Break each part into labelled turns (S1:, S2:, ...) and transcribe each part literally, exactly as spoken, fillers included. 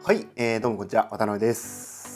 S1: はい、えー、どうもこんにちは、渡辺です。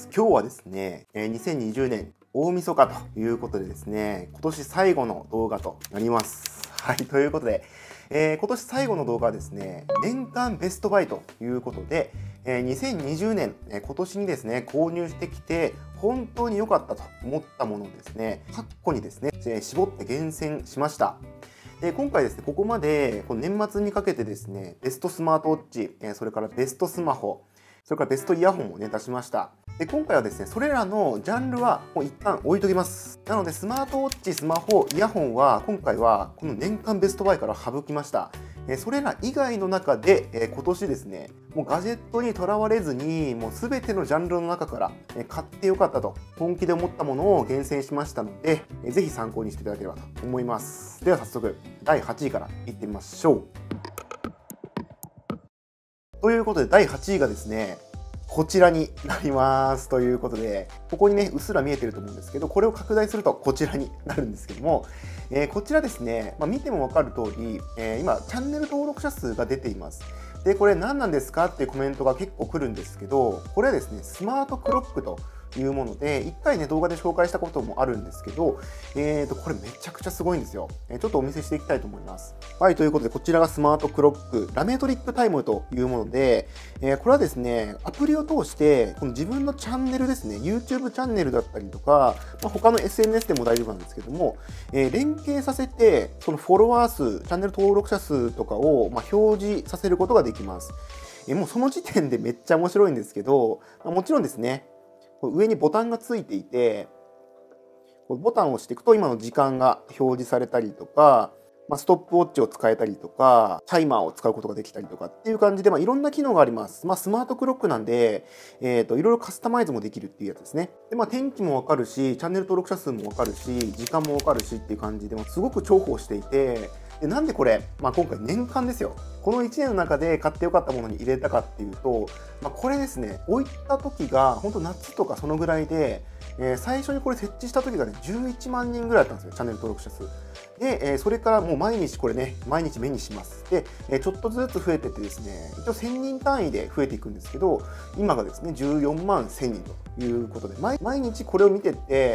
S1: 今日はですね、えー、にせんにじゅうねん大晦日ということでですね、今年最後の動画となります。はい、ということで、えー、今年最後の動画はですね、年間ベストバイということで、えー、にせんにじゅうねん、えー、今年にですね、購入してきて、本当に良かったと思ったものをですね、はっこにですね、えー、絞って厳選しました。で今回ですね、ここまでこの年末にかけてですね、ベストスマートウォッチ、えー、それからベストスマホ、それからベストイヤホンをね、出しました。で、今回はですね、それらのジャンルはもう一旦置いときます。なので、スマートウォッチ、スマホ、イヤホンは、今回はこの年間ベストバイから省きました。えそれら以外の中で、え今年ですね、もうガジェットにとらわれずに、もうすべてのジャンルの中から、え買ってよかったと、本気で思ったものを厳選しましたので、えぜひ参考にしていただければと思います。では早速、だいはちいからいってみましょう。ということで、だいはちいがですね、こちらになりますということで、ここにね、うっすら見えてると思うんですけど、これを拡大するとこちらになるんですけども、えー、こちらですね、まあ、見ても分かる通り、えー、今、チャンネル登録者数が出ています。で、これ何なんですかっていうコメントが結構来るんですけど、これはですね、スマートクロックというもので、いっかいね、動画で紹介したこともあるんですけど、えーと、これめちゃくちゃすごいんですよ。えー、ちょっとお見せしていきたいと思います。はい、ということで、こちらがスマートクロック、ラメトリックタイムというもので、えー、これはですね、アプリを通して、この自分のチャンネルですね、YouTube チャンネルだったりとか、まあ、他の エスエヌエス でも大丈夫なんですけども、えー、連携させて、そのフォロワー数、チャンネル登録者数とかを、まあ、表示させることができます。えー、もうその時点でめっちゃ面白いんですけど、まあ、もちろんですね、上にボタンがついていて、ボタンを押していくと今の時間が表示されたりとか、まあ、ストップウォッチを使えたりとか、タイマーを使うことができたりとかっていう感じで、まあ、いろんな機能があります。まあ、スマートクロックなんで、えっと、いろいろカスタマイズもできるっていうやつですね。で、まあ、天気もわかるし、チャンネル登録者数もわかるし、時間もわかるしっていう感じで、すごく重宝していて、でなんでこれ、まあ、今回年間ですよ。このいちねんの中で買ってよかったものに入れたかっていうと、まあ、これですね、置いた時が本当夏とかそのぐらいで、えー、最初にこれ設置した時がね、じゅういちまんにんぐらいだったんですよ、チャンネル登録者数。で、えー、それからもう毎日これね、毎日目にします。で、えー、ちょっとずつ増えてってですね、一応せんにん単位で増えていくんですけど、今がですね、じゅうよんまんせんにんということで、毎, 毎日これを見てって、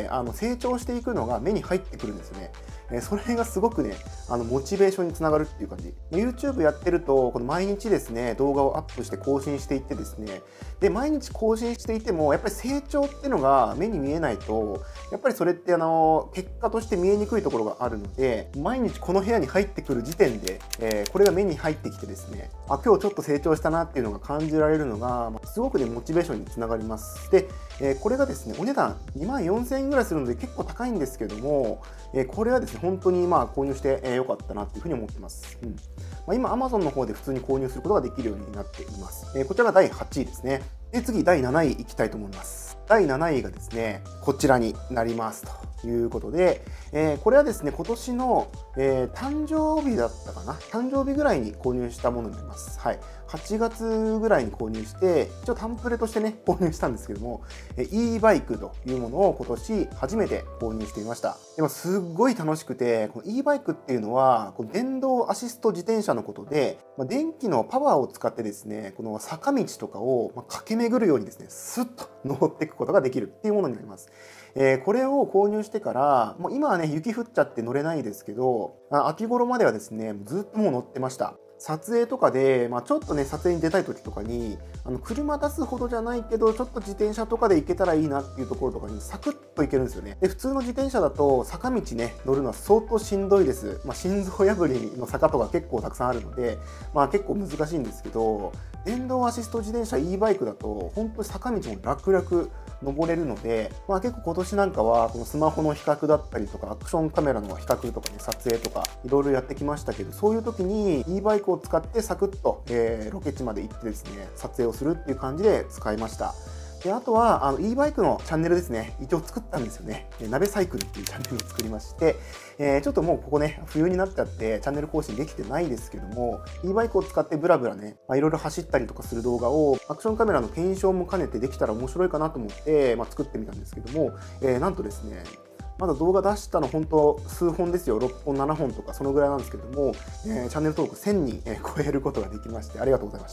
S1: あの成長していくのが目に入ってくるんですよね。それがすごくね、あのモチベーションにつながるっていう感じ。YouTube やってると、この毎日ですね、動画をアップして更新していってですね、で、毎日更新していても、やっぱり成長っていうのが目に見えないと、やっぱりそれってあの、結果として見えにくいところがあるので、毎日この部屋に入ってくる時点で、えー、これが目に入ってきてですね、あ、今日ちょっと成長したなっていうのが感じられるのが、すごくね、モチベーションにつながります。で、えー、これがですね、お値段にまんよんせんえんぐらいするので結構高いんですけども、えー、これはですね、本当にまあ購入して良かったなっていうふうに思ってます。うんまあ、今、Amazon の方で普通に購入することができるようになっています。えー、こちらがだいはちいですね。で、次、だいなないいきたいと思います。だいなないがですね、こちらになりますということで、えー、これはですね、今年の、えー、誕生日だったかな誕生日ぐらいに購入したものになります。はい。はちがつぐらいに購入して、一応タンプレとしてね、購入したんですけども、e バイクというものを今年初めて購入してみました。でもすっごい楽しくて、この e バイクっていうのは、この電動アシスト自転車のことで、まあ、電気のパワーを使ってですね、この坂道とかを駆け巡るようにですね、スッと登っていくことができるっていうものになります。えー、これを購入してから、もう今はね、雪降っちゃって乗れないですけど、秋頃まではですね、ずっともう乗ってました。撮影とかで、まあ、ちょっとね、撮影に出たい時とかに、あの車出すほどじゃないけど、ちょっと自転車とかで行けたらいいなっていうところとかにサクッと行けるんですよね。で、普通の自転車だと坂道ね、乗るのは相当しんどいです。まあ、心臓破りの坂とか結構たくさんあるので、まあ結構難しいんですけど、電動アシスト自転車 e バイクだと、本当に坂道も楽々登れるので、まあ結構今年なんかは、このスマホの比較だったりとか、アクションカメラの比較とかね、撮影とか、いろいろやってきましたけど、そういう時に e バイクを使ってサクッと、えー、ロケ地まで行ってですね、撮影をするっていう感じで使いました。で、あとは、あの、e バイクのチャンネルですね、一応作ったんですよね。鍋サイクルっていうチャンネルを作りまして、えー、ちょっともうここね、冬になっちゃって、チャンネル更新できてないですけども、e バイクを使ってブラブラね、まあ、いろいろ走ったりとかする動画を、アクションカメラの検証も兼ねてできたら面白いかなと思って、まあ、作ってみたんですけども、えー、なんとですね、まだ動画出したの本当数本ですよ。ろっぽん、ななほんとかそのぐらいなんですけども、えー、チャンネル登録せんにん、えー、超えることができまして、ありがとうございました。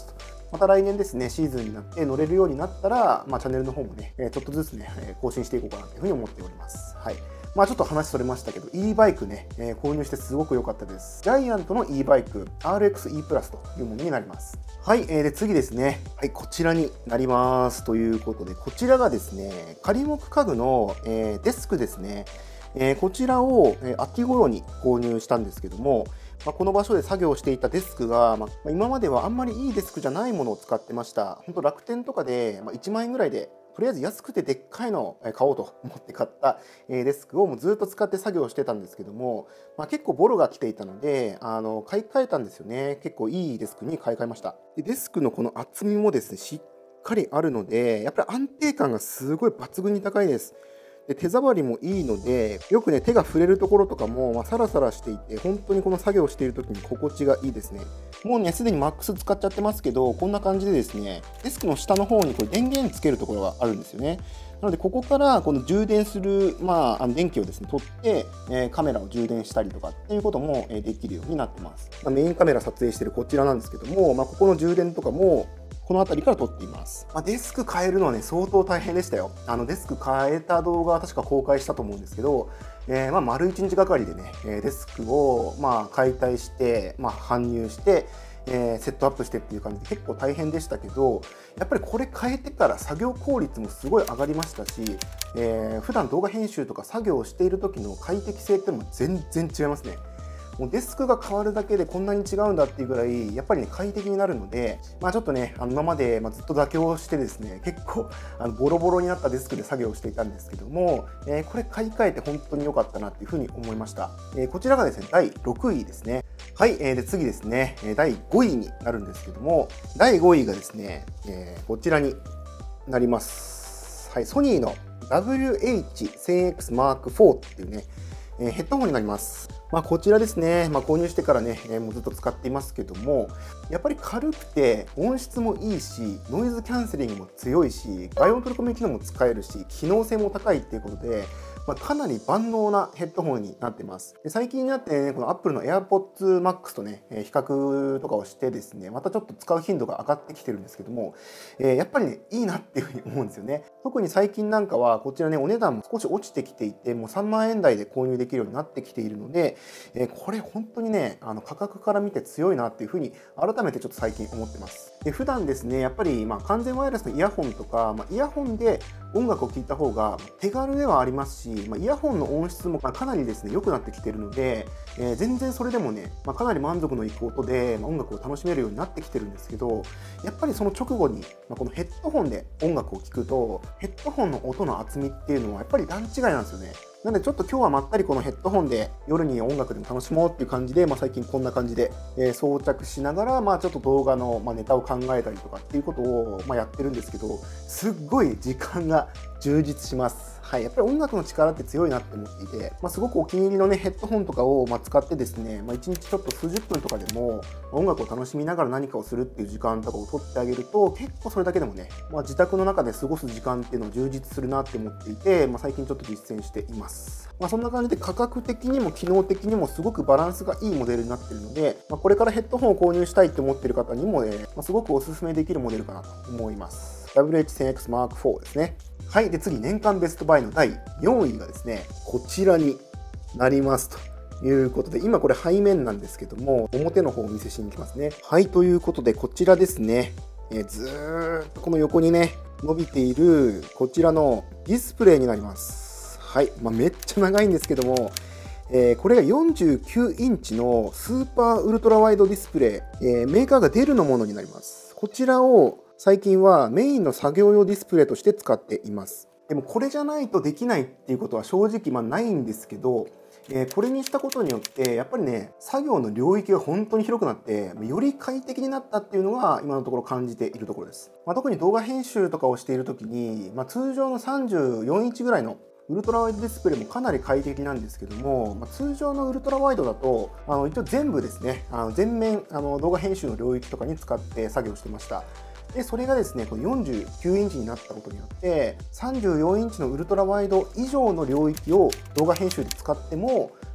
S1: また来年ですね、シーズンになって乗れるようになったら、まあ、チャンネルの方もね、ちょっとずつね、更新していこうかなというふうに思っております。はい。まあちょっと話それましたけど、e バイクね、えー、購入してすごく良かったです。ジャイアントの e バイク アールエックスイー プラスというものになります。はい、えー、で次ですね。はい、こちらになります。ということで、こちらがですね、仮木家具の、えー、デスクですね。えー、こちらを、えー、秋頃に購入したんですけども、まあ、この場所で作業していたデスクが、まあ、今まではあんまりいいデスクじゃないものを使ってました。本当楽天とかで、まあ、いちまんえんぐらいでとりあえず安くてでっかいのを買おうと思って買ったデスクをもうずっと使って作業してたんですけども、まあ、結構ボロが来ていたので、あの買い替えたんですよね。結構いいデスクに買い替えました。でデスクのこの厚みもですね、しっかりあるので、やっぱり安定感がすごい抜群に高いです。で手触りもいいので、よくね、手が触れるところとかも、まあ、サラサラしていて、本当にこの作業をしている時に心地がいいですね。もうね、すでにマックス使っちゃってますけど、こんな感じでですね、デスクの下の方にこれ電源つけるところがあるんですよね。なので、ここからこの充電する、まあ、あの電気をですね、取って、えー、カメラを充電したりとかっていうこともできるようになってます。まあ、メインカメラ撮影してるこちらなんですけども、まあ、ここの充電とかも、この辺りから撮っています。まあ、デスク変えるのはね、相当大変でしたよ。あのデスク変えた動画は確か公開したと思うんですけど、えー、まあ丸いちにちがかりでね、デスクをまあ解体して、まあ、搬入して、えー、セットアップしてっていう感じで結構大変でしたけど、やっぱりこれ変えてから作業効率もすごい上がりましたし、えー、普段動画編集とか作業をしている時の快適性っていうのも全然違いますね。もうデスクが変わるだけでこんなに違うんだっていうぐらいやっぱりね快適になるので、まあ、ちょっとねあの今までまあずっと妥協してですね結構あのボロボロになったデスクで作業していたんですけども、えー、これ買い替えて本当に良かったなっていうふうに思いました。えー、こちらがですねだいろくいですね。はい、えー、で次ですねだいごいになるんですけども、だいごいがですね、えー、こちらになります。はい、ソニーの ダブリューエイチせんエックスマークフォー っていうねヘッドホンになります。まあ、こちらですね、まあ、購入してからね、もうずっと使っていますけども、やっぱり軽くて音質もいいし、ノイズキャンセリングも強いし、外音取り込み機能も使えるし、機能性も高いっていうことで、まあ、かなり万能なヘッドホンになってます。で最近になってね、この Apple の AirPods Max とね、比較とかをしてですね、またちょっと使う頻度が上がってきてるんですけども、えー、やっぱりね、いいなっていうふうに思うんですよね。特に最近なんかは、こちらね、お値段も少し落ちてきていて、もうさんまんえん台で購入できるようになってきているので、えー、これ本当にね、あの価格から見て強いなっていうふうに改めてちょっと最近思ってます。で普段ですね、やっぱりまあ完全ワイヤレスのイヤホンとか、まあ、イヤホンで音楽を聴いた方が手軽ではありますし、まあ、イヤホンの音質もかなりですね良くなってきているので、えー、全然それでもね、まあ、かなり満足のいく音で、まあ、音楽を楽しめるようになってきてるんですけど、やっぱりその直後に、まあ、このヘッドホンで音楽を聴くとヘッドホンの音の厚みっていうのはやっぱり段違いなんですよね。なのでちょっと今日はまったりこのヘッドホンで夜に音楽でも楽しもうっていう感じで、まあ、最近こんな感じで、えー、装着しながら、まあ、ちょっと動画の、まあ、ネタを考えたりとかっていうことを、まあ、やってるんですけど、すっごい時間が充実します。はい、やっぱり音楽の力って強いなって思っていて、まあ、すごくお気に入りのねヘッドホンとかをまあ使ってですね、まあ、いちにちちょっと数十分とかでも音楽を楽しみながら何かをするっていう時間とかを取ってあげると、結構それだけでもね、まあ、自宅の中で過ごす時間っていうのを充実するなって思っていて、まあ、最近ちょっと実践しています。まあ、そんな感じで価格的にも機能的にもすごくバランスがいいモデルになっているので、まあ、これからヘッドホンを購入したいって思っている方にもね、まあ、すごくおすすめできるモデルかなと思います。ダブリューエイチせんエックスマークフォー ですね。はい。で、次、年間ベストバイのだいよんいがですね、こちらになりますということで、今これ背面なんですけども、表の方をお見せしに行きますね。はい。ということで、こちらですね、えー、ずーっとこの横にね、伸びているこちらのディスプレイになります。はい。まあ、めっちゃ長いんですけども、えー、これがよんじゅうきゅうインチのスーパーウルトラワイドディスプレイ、えー、メーカーがデルのものになります。こちらを最近はメインの作業用ディスプレイとして使っています。でもこれじゃないとできないっていうことは正直まあないんですけど、えー、これにしたことによってやっぱりね作業の領域が本当に広くなってより快適になったっていうのが今のところ感じているところです。まあ、特に動画編集とかをしている時に、まあ、通常のさんじゅうよんインチぐらいのウルトラワイドディスプレイもかなり快適なんですけども、まあ、通常のウルトラワイドだとあの一応全部ですねあの全面あの動画編集の領域とかに使って作業してました。でそれがですねこのよんじゅうきゅうインチになったことによってさんじゅうよんインチのウルトラワイド以上の領域を動画編集で使っても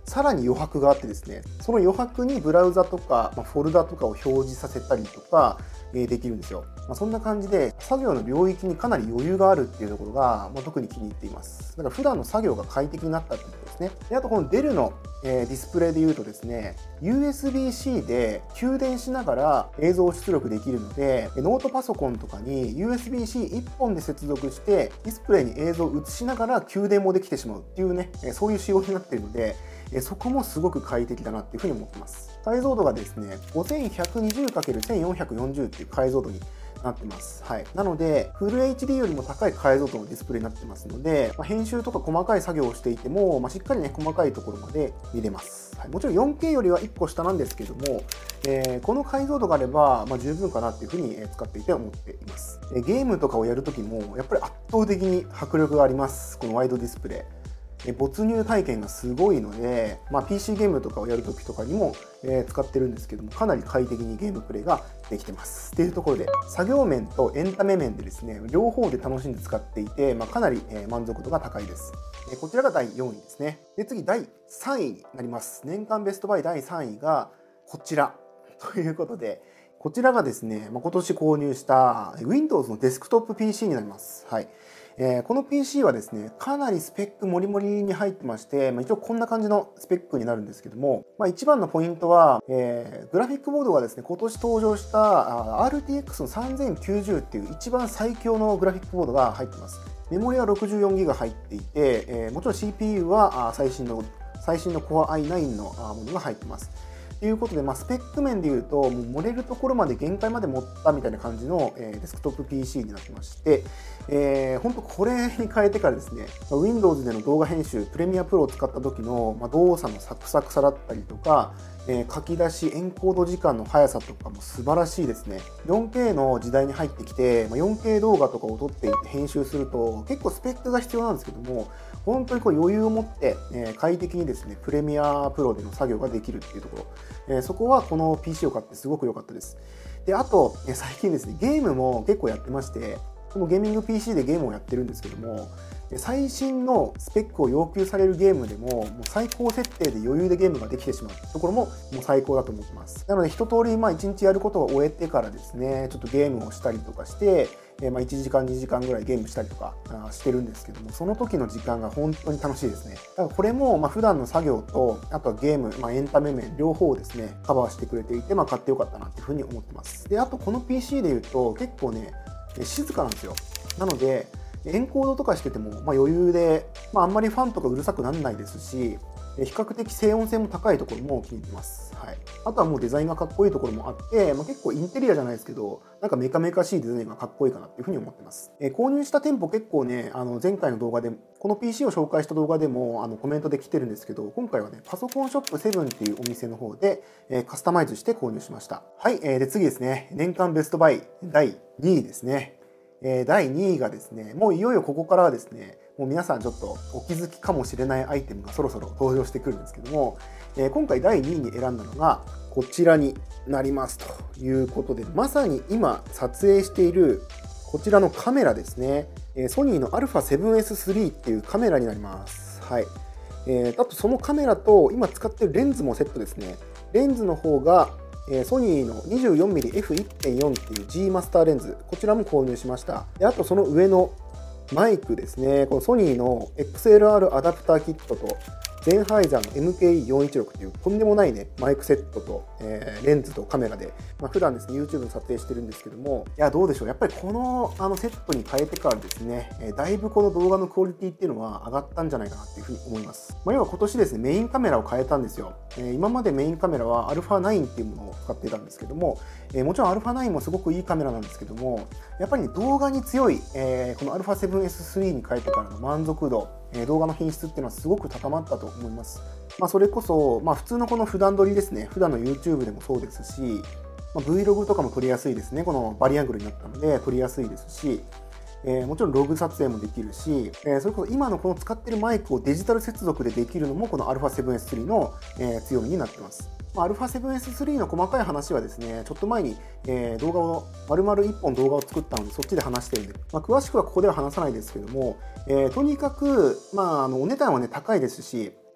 S1: さらに余白があってですね、その余白にブラウザとか、まあ、フォルダとかを表示させたりとか、えー、できるんですよ。まあ、そんな感じで作業の領域にかなり余裕があるっていうところが、まあ、特に気に入っています。だから普段の作業が快適になったっていうことですね。で、あとこのデルの、えー、ディスプレイで言うとですね、ユーエスビーシー で給電しながら映像を出力できるので、ノートパソコンとかに ユーエスビーシーいち 本で接続してディスプレイに映像を映しながら給電もできてしまうっていうね、そういう仕様になっているので、そこもすごく快適だなっていうふうに思ってます。解像度がですね、ごせんひゃくにじゅうかけるせんよんひゃくよんじゅう っていう解像度になってます。はい。なので、フル エイチディー よりも高い解像度のディスプレイになってますので、まあ、編集とか細かい作業をしていても、まあ、しっかりね、細かいところまで見れます。はい、もちろん よんケー よりはいっこ下なんですけども、えー、この解像度があれば、まあ、十分かなっていうふうに使っていて思っています。ゲームとかをやるときも、やっぱり圧倒的に迫力があります。このワイドディスプレイ。没入体験がすごいので、まあ、ピーシー ゲームとかをやるときとかにも、えー、使ってるんですけども、かなり快適にゲームプレイができてます。っていうところで、作業面とエンタメ面でですね、両方で楽しんで使っていて、まあ、かなり、えー、満足度が高いです。えー、こちらがだいよんいですね。で、次だいさんいになります。年間ベストバイだいさんいがこちらということで、こちらがですね、まあ、今年購入した Windows のデスクトップ ピーシー になります。はい。えー、この ピーシー はですね、かなりスペックもりもりに入ってまして、まあ、一応こんな感じのスペックになるんですけども、まあ、一番のポイントは、えー、グラフィックボードがですね、今年登場した アールティーエックス のさんぜんきゅうじゅうっていう一番最強のグラフィックボードが入ってます。メモリは ろくじゅうよんギガ 入っていて、えー、もちろん シーピーユー は最新の最新の Core アイナイン のものが入ってます。ということで、まあ、スペック面でいうと、もう漏れるところまで限界まで持ったみたいな感じの、えー、デスクトップ ピーシー になってまして、えー、本当これに変えてからですね、Windows での動画編集、プレミアプロを使った時の、まあ、動作のサクサクさだったりとか、えー、書き出し、エンコード時間の速さとかも素晴らしいですね。よんケー の時代に入ってきて、まあ、よんケー 動画とかを撮っていって編集すると、結構スペックが必要なんですけども、本当にこう余裕を持って、えー、快適にですね、プレミアプロでの作業ができるっていうところ、えー、そこはこの ピーシー を買ってすごく良かったです。で、あと、えー、最近ですね、ゲームも結構やってまして、このゲーミング ピーシー でゲームをやってるんですけども、最新のスペックを要求されるゲームでも、もう最高設定で余裕でゲームができてしまうところも、もう最高だと思ってます。なので、一通り、まあ、一日やることを終えてからですね、ちょっとゲームをしたりとかして、えまあいちじかん、にじかんぐらいゲームしたりとかしてるんですけども、その時の時間が本当に楽しいですね。だからこれも、まあ、普段の作業と、あとはゲーム、まあ、エンタメ面、両方をですね、カバーしてくれていて、まあ、買ってよかったなっていうふうに思ってます。で、あとこの ピーシー で言うと、結構ね、静かなんですよ。なので、エンコードとかしてても、まあ、余裕で、まあ、あんまりファンとかうるさくならないですし、比較的静音性も高いところも気に入ってます。はい。あとはもうデザインがかっこいいところもあって、まあ、結構インテリアじゃないですけど、なんかメカメカしいデザインがかっこいいかなっていうふうに思ってます。えー、購入した店舗結構ね、あの前回の動画で、この ピーシー を紹介した動画でもあのコメントで来てるんですけど、今回はね、パソコンショップセブンっていうお店の方で、えー、カスタマイズして購入しました。はい。えー、で次ですね、年間ベストバイだいにいですね。えー、だいにいがですね、もういよいよここからはですね、もう皆さんちょっとお気づきかもしれないアイテムがそろそろ登場してくるんですけども、えー、今回だいにいに選んだのがこちらになりますということで、まさに今撮影しているこちらのカメラですね、えー、ソニーの アルファセブンエススリー っていうカメラになります。はい。えー、あとそのカメラと今使ってるレンズもセットですね。レンズの方がソニーの にじゅうよんミリエフいってんよん っていう G マスターレンズ、こちらも購入しました。であとその上のマイクですね、このソニーの エックスエルアール アダプターキットと、ゼンハイザーの エムケーイーよんいちろく っていうとんでもないね、マイクセットと、えー、レンズとカメラで、まあ、普段ですね、YouTube の撮影してるんですけども、いや、どうでしょう。やっぱりこのあのセットに変えてからですね、えー、だいぶこの動画のクオリティっていうのは上がったんじゃないかなっていうふうに思います。まあ、要は今年ですね、メインカメラを変えたんですよ。えー、今までメインカメラは アルファナイン っていうものを使っていたんですけども、えー、もちろん アルファナイン もすごくいいカメラなんですけども、やっぱり、ね、動画に強い、えー、この アルファセブンエススリー に変えてからの満足度、えー、動画の品質っていうのはすごく高まったと思います。まあ、それこそ、まあ、普通のこの普段撮りですね、普段の YouTube でもそうですし、まあ、Vlog とかも撮りやすいですね、このバリアングルになったので撮りやすいですし、えー、もちろんログ撮影もできるし、えー、それこそ今のこの使ってるマイクをデジタル接続でできるのもこの アルファセブンエススリー の、えー、強みになってます。まあ、アルファセブンエススリー の細かい話はですね、ちょっと前に、えー、動画を、丸々いっぽん動画を作ったので、そっちで話してるんで、まあ、詳しくはここでは話さないですけども、えー、とにかく、まあ、あのお値段はね、高いですし、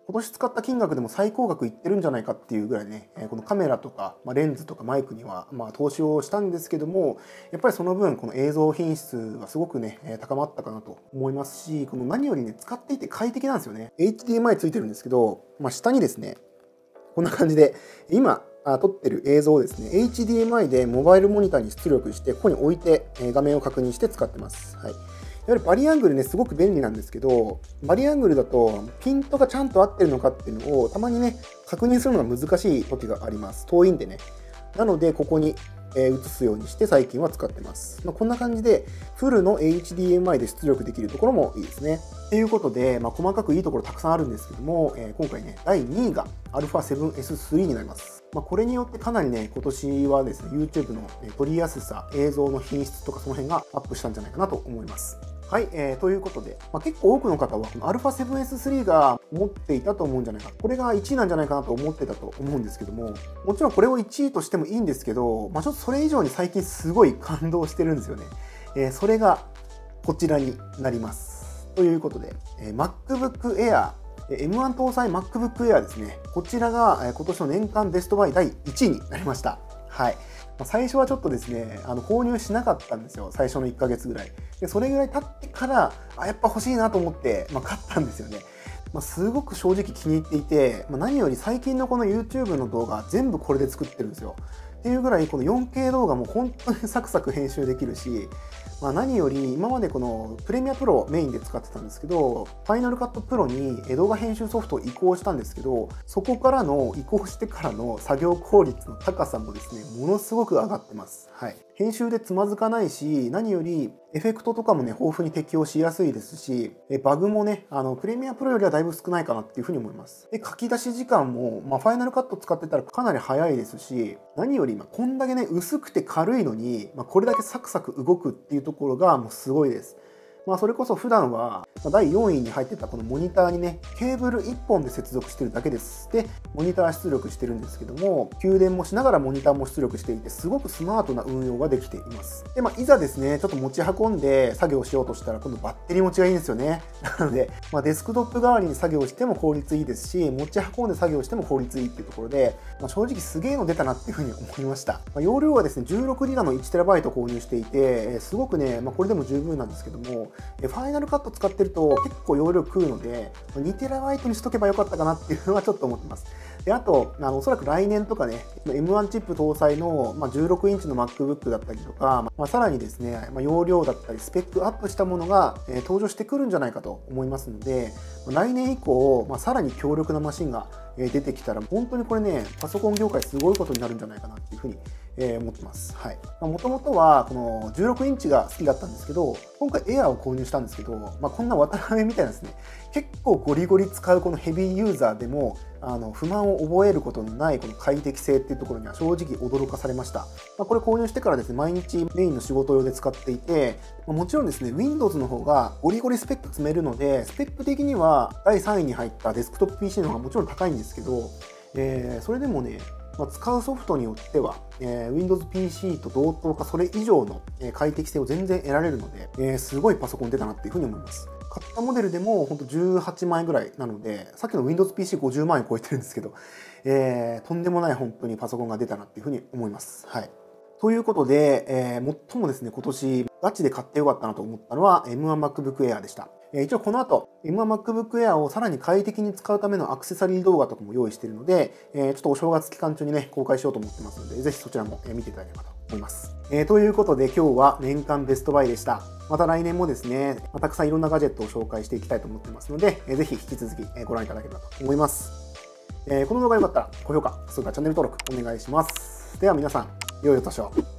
S1: 今年使った金額でも最高額いってるんじゃないかっていうぐらいね、このカメラとか、まあ、レンズとかマイクには、まあ、投資をしたんですけども、やっぱりその分、この映像品質がすごくね、高まったかなと思いますし、この何よりね、使っていて快適なんですよね。エイチディーエムアイ ついてるんですけど、まあ、下にですね、こんな感じで、今、撮ってる映像をですね、エイチディーエムアイ でモバイルモニターに出力して、ここに置いて画面を確認して使ってます。はい。やはりバリアングルね、すごく便利なんですけど、バリアングルだとピントがちゃんと合ってるのかっていうのをたまにね、確認するのが難しい時があります。遠いんでね。なので、ここに映すようにして最近は使ってます。まあ、こんな感じで、フルの エイチディーエムアイ で出力できるところもいいですね。ということで、まあ、細かくいいところたくさんあるんですけども、えー、今回ね、だいにいが アルファセブンエススリー になります。まあ、これによってかなりね、今年はですね、YouTube の撮りやすさ、映像の品質とかその辺がアップしたんじゃないかなと思います。はい、えー、ということで、まあ、結構多くの方はこの アルファセブンエススリー が持っていたと思うんじゃないか、これがいちいなんじゃないかなと思ってたと思うんですけども、もちろんこれをいちいとしてもいいんですけど、まあ、ちょっとそれ以上に最近すごい感動してるんですよね。えー、それがこちらになります。ということで、えー、MacBook Air、エムワン 搭載 MacBook Air ですね。こちらが今年の年間ベストバイだいいちいになりました。はい。最初はちょっとですね、あの購入しなかったんですよ。最初のいっかげつぐらい。で、それぐらい経ってから、あ、やっぱ欲しいなと思って、まあ、買ったんですよね。まあ、すごく正直気に入っていて、まあ、何より最近のこの YouTube の動画、全部これで作ってるんですよ。っていうぐらい、この よんケー 動画も本当にサクサク編集できるし、まあ、何より今までこのプレミアプロをメインで使ってたんですけど、ファイナルカットプロに動画編集ソフトを移行したんですけど、そこからの移行してからの作業効率の高さもですね、ものすごく上がってます。はい。編集でつまずかないし、何よりエフェクトとかもね、豊富に適用しやすいですし、バグもね、あの、プレミアプロよりはだいぶ少ないかなっていうふうに思います。で、書き出し時間も、まあ、ファイナルカット使ってたらかなり早いですし、何より、まあ、こんだけね、薄くて軽いのに、まあ、これだけサクサク動くっていうところがもうすごいです。まあそれこそ普段はだいよんいに入ってたこのモニターにね、ケーブルいっぽんで接続してるだけです。で、モニター出力してるんですけども、給電もしながらモニターも出力していて、すごくスマートな運用ができています。で、まあいざですね、ちょっと持ち運んで作業しようとしたら、今度バッテリー持ちがいいんですよね。なので、まあ、デスクトップ代わりに作業しても効率いいですし、持ち運んで作業しても効率いいっていうところで、まあ、正直すげえの出たなっていうふうに思いました。まあ、容量はですね、じゅうろくギガの いちテラバイト 購入していて、すごくね、まあ、これでも十分なんですけども、ファイナルカット使ってると結構容量食うので、にテラバイト にしとけばよかったかなっていうのはちょっと思ってます。で、あと、あのおそらく来年とかね、エムワン チップ搭載の、まあ、じゅうろくインチの MacBook だったりとか、まあ、さらにですね、まあ、容量だったりスペックアップしたものが、えー、登場してくるんじゃないかと思いますので、来年以降、まあ、さらに強力なマシンが出てきたら、本当にこれね、パソコン業界すごいことになるんじゃないかなっていうふうにえー、思ってます。はい。もともとはこのじゅうろくインチが好きだったんですけど、今回エアーを購入したんですけど、まあ、こんな渡辺みたいなですね、結構ゴリゴリ使うこのヘビーユーザーでも、あの不満を覚えることのないこの快適性っていうところには正直驚かされました。まあ、これ購入してからですね、毎日メインの仕事用で使っていて、まあ、もちろんですね、Windows の方がゴリゴリスペック積めるので、スペック的にはだいさんいに入ったデスクトップ ピーシー の方がもちろん高いんですけど、えー、それでもね、まあ、使うソフトによっては、えー、Windows ピーシー と同等かそれ以上の、えー、快適性を全然得られるので、えー、すごいパソコン出たなっていうふうに思います。買ったモデルでもほんとじゅうはちまんえんぐらいなので、さっきの Windows ピーシーごじゅうまんえん超えてるんですけど、えー、とんでもない本当にパソコンが出たなっていうふうに思います。はい。ということで、えー、最もですね、今年ガチで買ってよかったなと思ったのは エムワン MacBook Air でした。えー、一応この後 エムワン MacBook Air をさらに快適に使うためのアクセサリー動画とかも用意しているので、えー、ちょっとお正月期間中にね、公開しようと思ってますので、ぜひそちらも見ていただければと思います。えー、ということで今日は年間ベストバイでした。また来年もですね、たくさんいろんなガジェットを紹介していきたいと思ってますので、えー、ぜひ引き続きご覧いただければと思います。えー、この動画が良かったら高評価、それからチャンネル登録お願いします。では皆さん、良いお年を。